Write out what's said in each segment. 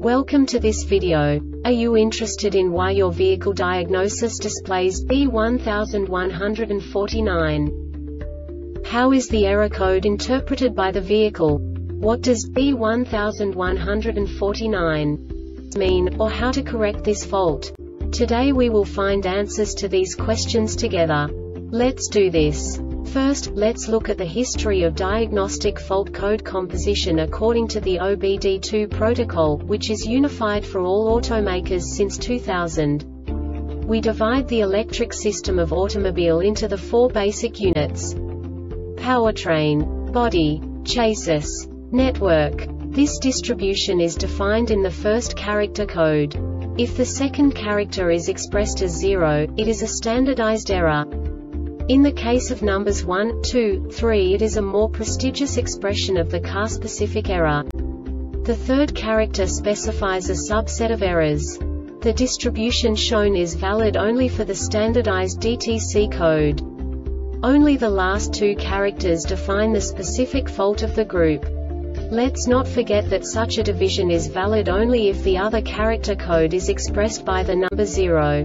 Welcome to this video. Are you interested in why your vehicle diagnosis displays B1149? How is the error code interpreted by the vehicle? What does B1149 mean, or how to correct this fault? Today we will find answers to these questions together. Let's do this. First, let's look at the history of diagnostic fault code composition according to the OBD2 protocol, which is unified for all automakers since 2000. We divide the electric system of automobile into the four basic units: powertrain, body, chassis, network. This distribution is defined in the first character code. If the second character is expressed as 0, it is a standardized error. In the case of numbers 1, 2, 3, it is a more prestigious expression of the car-specific error. The third character specifies a subset of errors. The distribution shown is valid only for the standardized DTC code. Only the last two characters define the specific fault of the group. Let's not forget that such a division is valid only if the other character code is expressed by the number 0.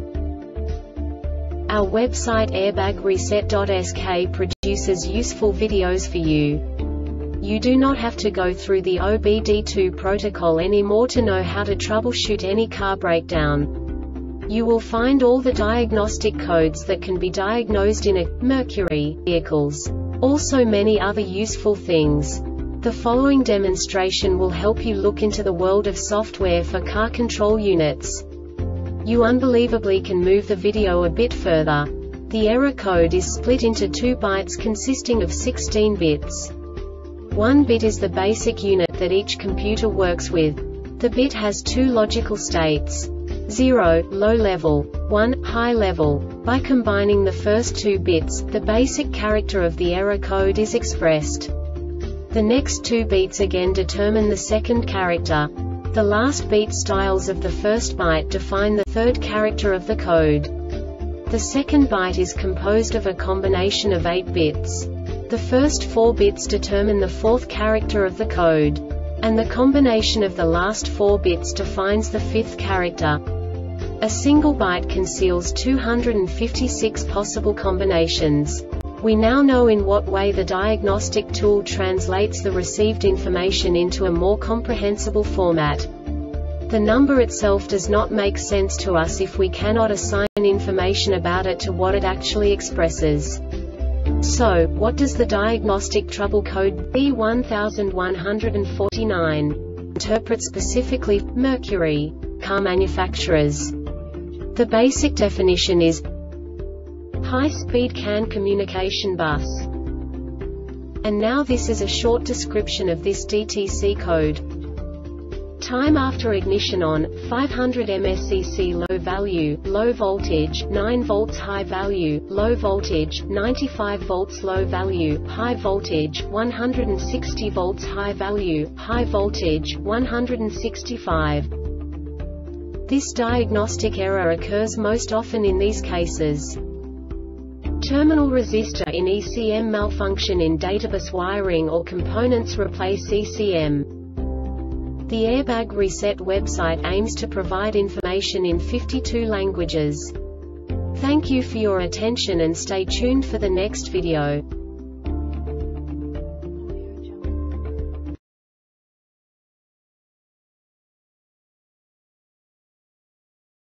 Our website airbagreset.sk produces useful videos for you. You do not have to go through the OBD2 protocol anymore to know how to troubleshoot any car breakdown. You will find all the diagnostic codes that can be diagnosed in a Mercury vehicles. Also many other useful things. The following demonstration will help you look into the world of software for car control units. You unbelievably can move the video a bit further. The error code is split into 2 bytes consisting of 16 bits. 1 bit is the basic unit that each computer works with. The bit has 2 logical states: 0, low level, 1, high level. By combining the first 2 bits, the basic character of the error code is expressed. The next 2 beats again determine the second character. The last beat styles of the first byte define the third character of the code. The second byte is composed of a combination of 8 bits. The first 4 bits determine the fourth character of the code. And the combination of the last 4 bits defines the fifth character. A single byte conceals 256 possible combinations. We now know in what way the diagnostic tool translates the received information into a more comprehensible format. The number itself does not make sense to us if we cannot assign information about it to what it actually expresses. So, what does the diagnostic trouble code B1149 interpret specifically for Mercury car manufacturers? The basic definition is high-speed CAN communication bus. And now this is a short description of this DTC code. Time after ignition on, 500 mScc low value, low voltage, 9 volts high value, low voltage, 95 volts low value, high voltage, 160 volts high value, high voltage, 165. This diagnostic error occurs most often in these cases: terminal resistor in ECM malfunction in databus wiring or components replace ECM. The Airbag Reset website aims to provide information in 52 languages. Thank you for your attention and stay tuned for the next video.